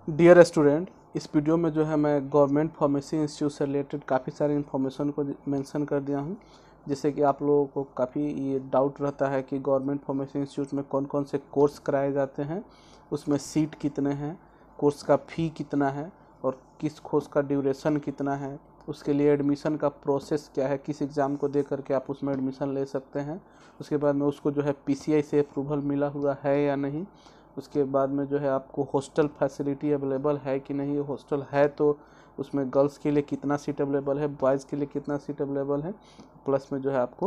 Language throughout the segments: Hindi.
डियर स्टूडेंट, इस वीडियो में जो है मैं गवर्नमेंट फार्मेसी इंस्टीट्यूट से रिलेटेड काफ़ी सारे इन्फॉर्मेशन को मेंशन कर दिया हूँ, जिससे कि आप लोगों को काफ़ी ये डाउट रहता है कि गवर्नमेंट फार्मेसी इंस्टीट्यूट में कौन कौन से कोर्स कराए जाते हैं, उसमें सीट कितने हैं, कोर्स का फ़ी कितना है और किस कोर्स का ड्यूरेशन कितना है, उसके लिए एडमिशन का प्रोसेस क्या है, किस एग्ज़ाम को दे करके आप उसमें एडमिशन ले सकते हैं। उसके बाद में उसको जो है PCI से अप्रूवल मिला हुआ है या नहीं। उसके बाद में जो है आपको हॉस्टल फैसिलिटी अवेलेबल है कि नहीं, हॉस्टल है तो उसमें गर्ल्स के लिए कितना सीट अवेलेबल है, बॉयज़ के लिए कितना सीट अवेलेबल है, प्लस में जो है आपको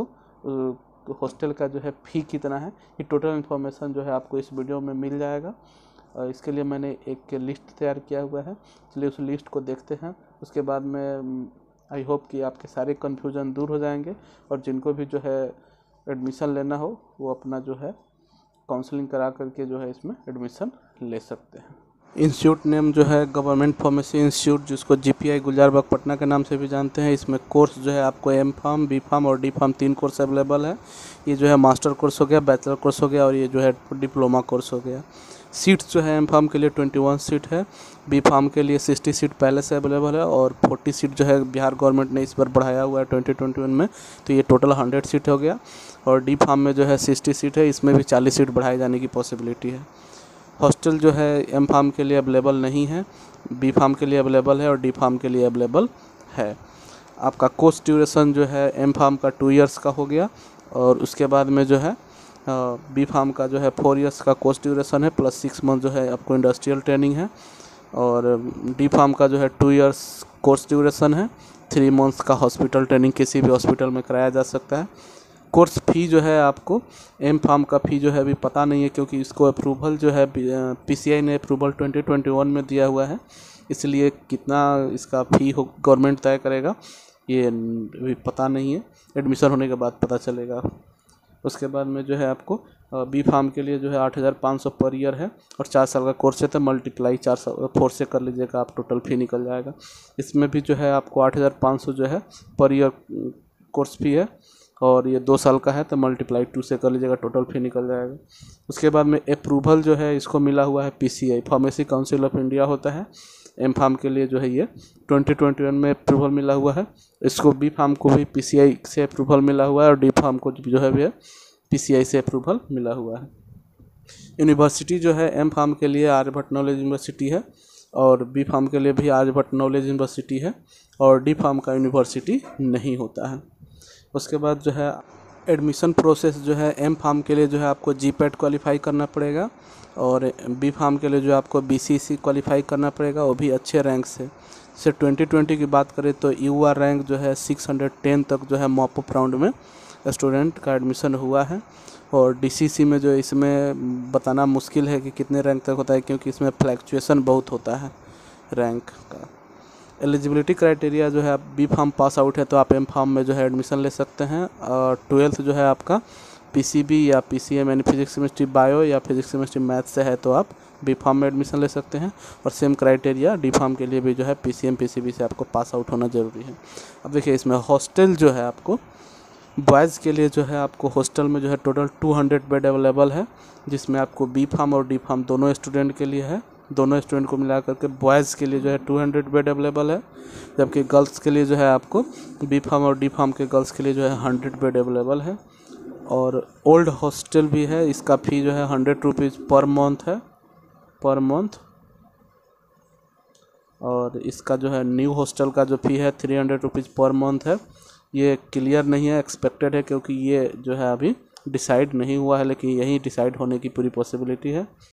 हॉस्टल का जो है फ़ी कितना है। ये टोटल इन्फॉर्मेशन जो है आपको इस वीडियो में मिल जाएगा। और इसके लिए मैंने एक लिस्ट तैयार किया हुआ है, चलिए उस लिस्ट को देखते हैं। उसके बाद में आई होप कि आपके सारे कन्फ्यूज़न दूर हो जाएंगे और जिनको भी जो है एडमिशन लेना हो वो अपना जो है काउंसलिंग करा करके जो है इसमें एडमिशन ले सकते हैं। इंस्टीट्यूट नेम जो है गवर्नमेंट फार्मेसी इंस्टीट्यूट, जिसको GPI गुलजारबाग पटना के नाम से भी जानते हैं। इसमें कोर्स जो है आपको M.Pharm, B.Pharm और D.Pharm 3 कोर्स अवेलेबल है। ये जो है मास्टर कोर्स हो गया, बैचलर कोर्स हो गया और ये जो है डिप्लोमा कोर्स हो गया। सीट्स जो है M.Pharm के लिए 21 सीट है, B.Pharm के लिए 60 सीट पहले से अवेलेबल है और 40 सीट जो है बिहार गवर्नमेंट ने इस बार बढ़ाया हुआ है 2021 में, तो ये टोटल 100 सीट हो गया। और D.Pharm में जो है 60 सीट है, इसमें भी 40 सीट बढ़ाए जाने की पॉसिबिलिटी है। हॉस्टल जो है M.Pharm के लिए अवेलेबल नहीं है, B.Pharm के लिए अवेलेबल है और D.Pharm के लिए अवेलेबल है। आपका कोर्स ड्यूरेशन जो है M.Pharm का 2 इयर्स का हो गया और उसके बाद में जो है B.Pharm का जो है 4 इयर्स का कोर्स ड्यूरेशन है, प्लस 6 मंथ जो है आपको इंडस्ट्रियल ट्रेनिंग है। और D.Pharm का जो है 2 इयर्स कोर्स ड्यूरेशन है, 3 मंथ्स का हॉस्पिटल ट्रेनिंग किसी भी हॉस्पिटल में कराया जा सकता है। कोर्स फ़ी जो है आपको M.Pharm का फ़ी जो है अभी पता नहीं है, क्योंकि इसको अप्रूवल जो है PCI ने अप्रूवल 2021 में दिया हुआ है, इसलिए कितना इसका फ़ी हो गवर्नमेंट तय करेगा ये अभी पता नहीं है, एडमिशन होने के बाद पता चलेगा। उसके बाद में जो है आपको B.Pharm के लिए जो है 8,500 पर ईयर है और 4 साल का कोर्स है, तो मल्टीप्लाई 4 से कर लीजिएगा, आप टोटल फ़ी निकल जाएगा। इसमें भी जो है आपको 8,500 जो है पर ईयर कोर्स फ़ी है और ये 2 साल का है, तो मल्टीप्लाई 2 से कर लीजिएगा, टोटल फ़ी निकल जाएगा। उसके बाद में अप्रूवल जो है इसको मिला हुआ है PCI, pharmacy council of India होता है। M.Pharm के लिए जो है ये 2021 में अप्रूवल मिला हुआ है। इसको B.Pharm को भी PCI से अप्रूवल मिला हुआ है और D.Pharm को जो है भी PCI से अप्रूवल मिला हुआ है। यूनिवर्सिटी जो है M.Pharm के लिए आर्यभट्ट नॉलेज यूनिवर्सिटी है और B.Pharm के लिए भी आर्यभट्ट नॉलेज यूनिवर्सिटी है और D.Pharm का यूनिवर्सिटी नहीं होता है। उसके बाद जो है एडमिशन प्रोसेस जो है M.Pharm के लिए जो है आपको GPAT क्वालिफाई करना पड़ेगा और B.Pharm के लिए जो आपको BCC क्वालिफाई करना पड़ेगा, वो भी अच्छे रैंक से। 2020 की बात करें तो UR रैंक जो है 610 तक जो है मॉपअप राउंड में स्टूडेंट का एडमिशन हुआ है। और DCC में जो इसमें बताना मुश्किल है कि कितने रैंक तक होता है, क्योंकि इसमें फ्लैक्चुएसन बहुत होता है रैंक का। एलिजिबिलिटी क्राइटेरिया जो है आप B.Pharm पास आउट है तो आप M.Pharm में जो है एडमिशन ले सकते हैं। और 12th जो है आपका PCB या PCM यानी फिजिक्स केमिस्ट्री बायो या फिजिक्स केमिस्ट्री मैथ से है तो आप B.Pharm में एडमिशन ले सकते हैं। और सेम क्राइटेरिया D.Pharm के लिए भी जो है PCM PCB से आपको पास आउट होना ज़रूरी है। अब देखिए इसमें हॉस्टल जो है आपको बॉयज़ के लिए जो है आपको हॉस्टल में जो है टोटल 200 बेड अवेलेबल है, जिसमें आपको B.Pharm और D.Pharm दोनों स्टूडेंट के लिए है। दोनों स्टूडेंट को मिला करके बॉयज़ के लिए जो है 200 बेड अवेलेबल है, जबकि गर्ल्स के लिए जो है आपको B.Pharm और D.Pharm के गर्ल्स के लिए जो है 100 बेड अवेलेबल है। और ओल्ड हॉस्टल भी है, इसका फ़ी जो है 100 रुपीज़ पर मंथ है, पर मंथ। और इसका जो है न्यू हॉस्टल का जो फ़ी है 300 रुपीज़ पर मंथ है। ये क्लियर नहीं है, एक्सपेक्टेड है, क्योंकि ये जो है अभी डिसाइड नहीं हुआ है, लेकिन यही डिसाइड होने की पूरी पॉसिबिलिटी है।